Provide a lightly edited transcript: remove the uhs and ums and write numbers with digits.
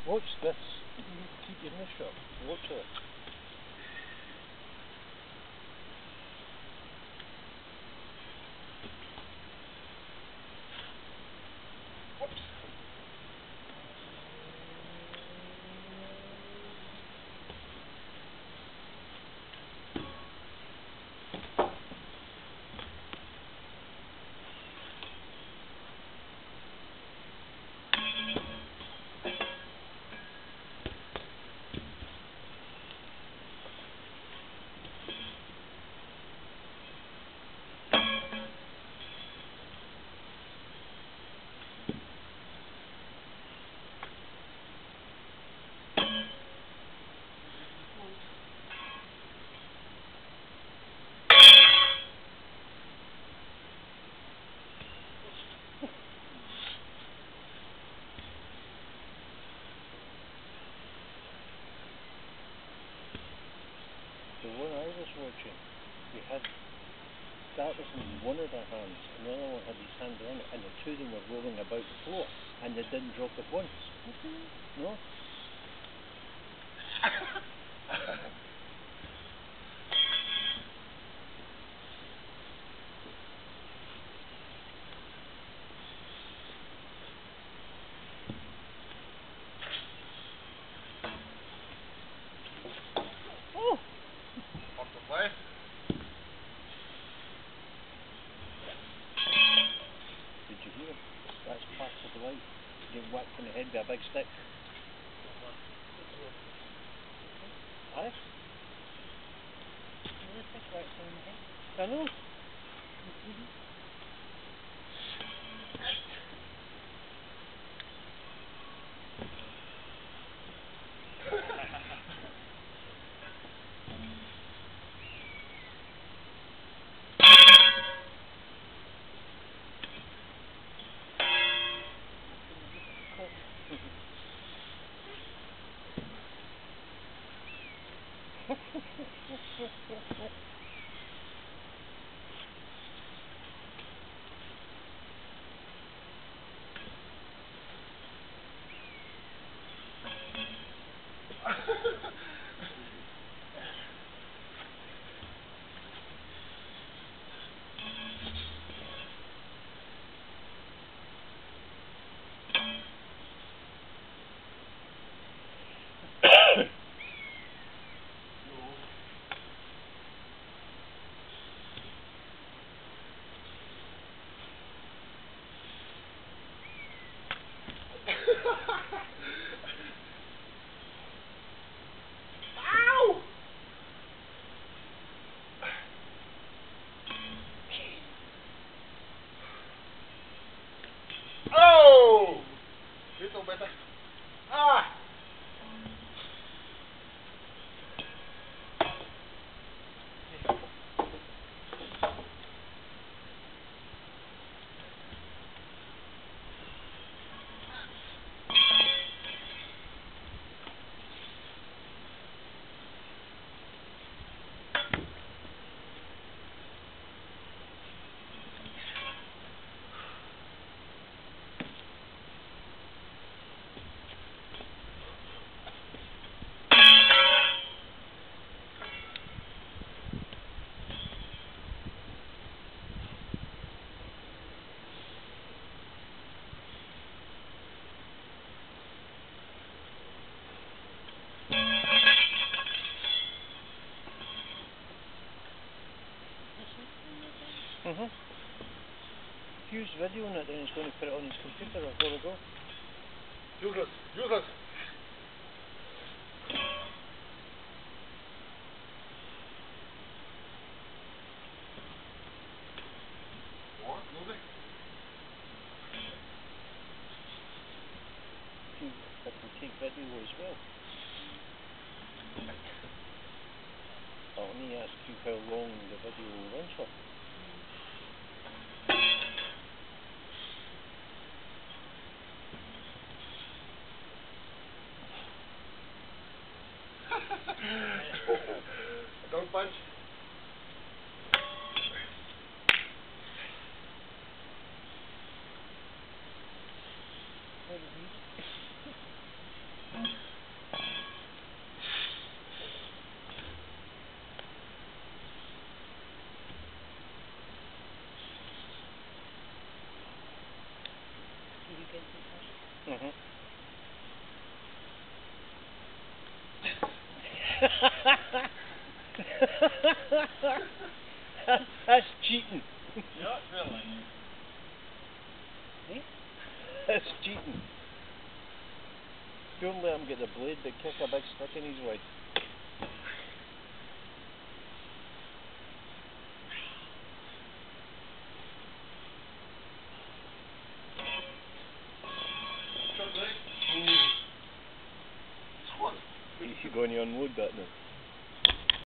Watch this. You keep your mouth shut. Watch this. Whoops. The one I was watching, we had that was in one of their hands, and the other one had his hand on it, and the two of them were rolling about the floor, and they didn't drop it once. No? Oh! Off the play. Did you hear? That's part of the light. Getting whacked in the head with a big stick. Aye? I know. Ow! Oh! Little better. Ah! Hugh's videoing it, then he's going to put it on his computer. I've got to go. Useless. Useless. What? Moving? Hugh had to take video as well. I'll only ask you how long the video runs for. Don't punch. What did he? Mhm. That's cheating. Yeah, really. Eh? That's cheating. Don't let him get the blade, but kick a big stick in his way. Chuck Lee. What? You should go and unload that now.